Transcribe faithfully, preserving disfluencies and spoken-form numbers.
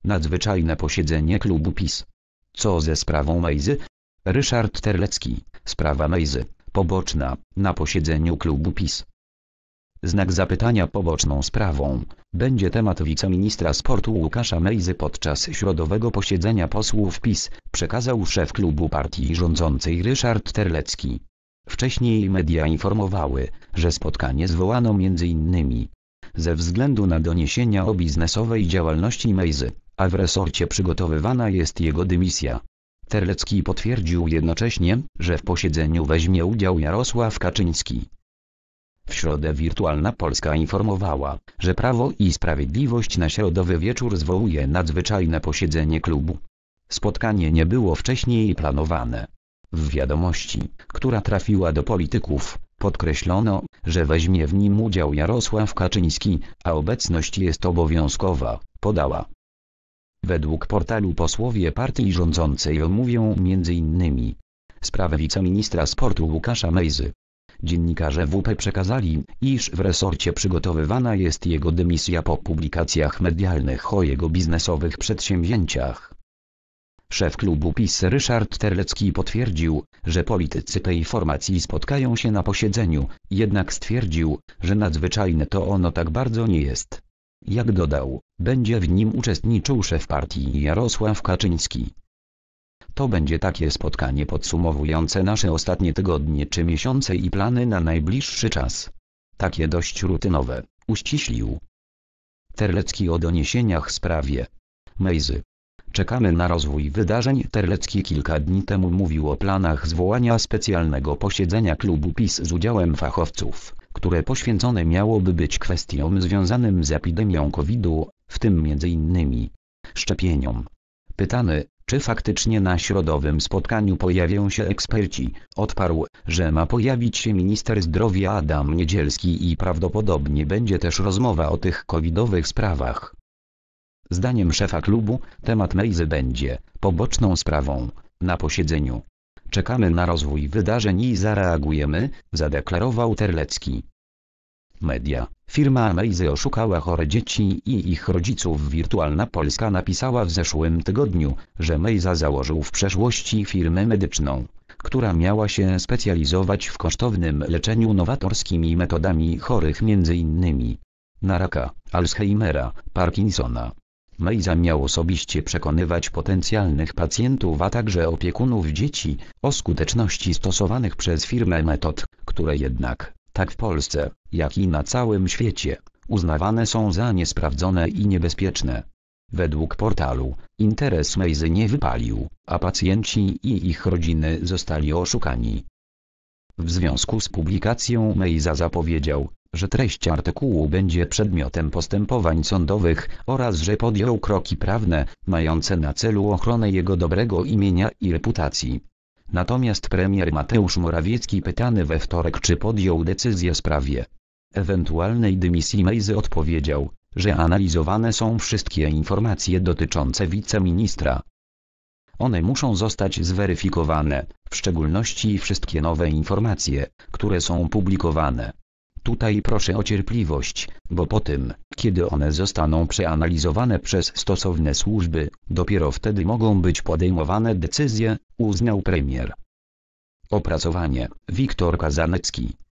Nadzwyczajne posiedzenie klubu PiS. Co ze sprawą Mejzy? Ryszard Terlecki. Sprawa Mejzy, poboczna, na posiedzeniu klubu PiS. Znak zapytania. Poboczną sprawą będzie temat wiceministra sportu Łukasza Mejzy podczas środowego posiedzenia posłów PiS, przekazał szef klubu partii rządzącej Ryszard Terlecki. Wcześniej media informowały, że spotkanie zwołano między innymi ze względu na doniesienia o biznesowej działalności Mejzy, a w resorcie przygotowywana jest jego dymisja. Terlecki potwierdził jednocześnie, że w posiedzeniu weźmie udział Jarosław Kaczyński. W środę Wirtualna Polska informowała, że Prawo i Sprawiedliwość na środowy wieczór zwołuje nadzwyczajne posiedzenie klubu. Spotkanie nie było wcześniej planowane. W wiadomości, która trafiła do polityków, podkreślono, że weźmie w nim udział Jarosław Kaczyński, a obecność jest obowiązkowa, podała. Według portalu posłowie partii rządzącej omówią między innymi sprawę wiceministra sportu Łukasza Mejzy. Dziennikarze W P przekazali, iż w resorcie przygotowywana jest jego dymisja po publikacjach medialnych o jego biznesowych przedsięwzięciach. Szef klubu PiS Ryszard Terlecki potwierdził, że politycy tej formacji spotkają się na posiedzeniu, jednak stwierdził, że nadzwyczajne to ono tak bardzo nie jest. Jak dodał, będzie w nim uczestniczył szef partii Jarosław Kaczyński. To będzie takie spotkanie podsumowujące nasze ostatnie tygodnie czy miesiące i plany na najbliższy czas. Takie dość rutynowe, uściślił Terlecki o doniesieniach w sprawie Mejzy. Czekamy na rozwój wydarzeń. Terlecki kilka dni temu mówił o planach zwołania specjalnego posiedzenia klubu PiS z udziałem fachowców, które poświęcone miałoby być kwestiom związanym z epidemią kowida, w tym między innymi szczepieniom. Pytany, czy faktycznie na środowym spotkaniu pojawią się eksperci, odparł, że ma pojawić się minister zdrowia Adam Niedzielski i prawdopodobnie będzie też rozmowa o tych covidowych sprawach. Zdaniem szefa klubu, temat Mejzy będzie poboczną sprawą na posiedzeniu. Czekamy na rozwój wydarzeń i zareagujemy, zadeklarował Terlecki. Media. Firma Mejzy oszukała chore dzieci i ich rodziców. Wirtualna Polska napisała w zeszłym tygodniu, że Mejza założył w przeszłości firmę medyczną, która miała się specjalizować w kosztownym leczeniu nowatorskimi metodami chorych między innymi na raka, Alzheimera, Parkinsona. Mejza miał osobiście przekonywać potencjalnych pacjentów, a także opiekunów dzieci, o skuteczności stosowanych przez firmę metod, które jednak, tak w Polsce, jak i na całym świecie, uznawane są za niesprawdzone i niebezpieczne. Według portalu, interes Mejzy nie wypalił, a pacjenci i ich rodziny zostali oszukani. W związku z publikacją Mejza zapowiedział, że treść artykułu będzie przedmiotem postępowań sądowych oraz że podjął kroki prawne, mające na celu ochronę jego dobrego imienia i reputacji. Natomiast premier Mateusz Morawiecki, pytany we wtorek, czy podjął decyzję w sprawie ewentualnej dymisji Mejzy, odpowiedział, że analizowane są wszystkie informacje dotyczące wiceministra. One muszą zostać zweryfikowane, w szczególności wszystkie nowe informacje, które są publikowane. Tutaj proszę o cierpliwość, bo po tym, kiedy one zostaną przeanalizowane przez stosowne służby, dopiero wtedy mogą być podejmowane decyzje, uznał premier. Opracowanie. Wiktor Kazanecki.